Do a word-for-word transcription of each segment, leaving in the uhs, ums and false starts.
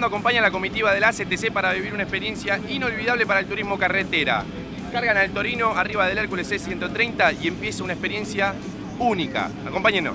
acompaña a la comitiva de la A C T C para vivir una experiencia inolvidable para el turismo carretera. Cargan al Torino arriba del Hércules C ciento treinta y empieza una experiencia única. Acompáñenos.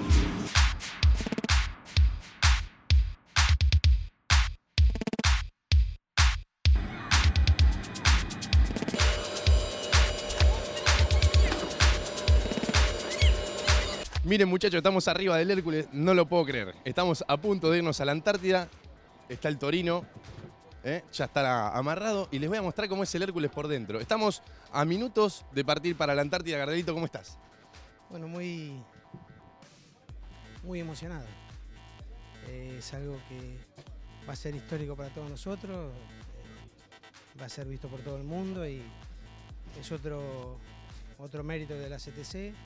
Miren muchachos, estamos arriba del Hércules, no lo puedo creer. Estamos a punto de irnos a la Antártida. Está el Torino, ¿eh? Ya está amarrado y les voy a mostrar cómo es el Hércules por dentro. Estamos a minutos de partir para la Antártida. Gardelito, ¿cómo estás? Bueno, muy, muy emocionado. Eh, es algo que va a ser histórico para todos nosotros, eh, va a ser visto por todo el mundo y es otro, otro mérito de la C T C.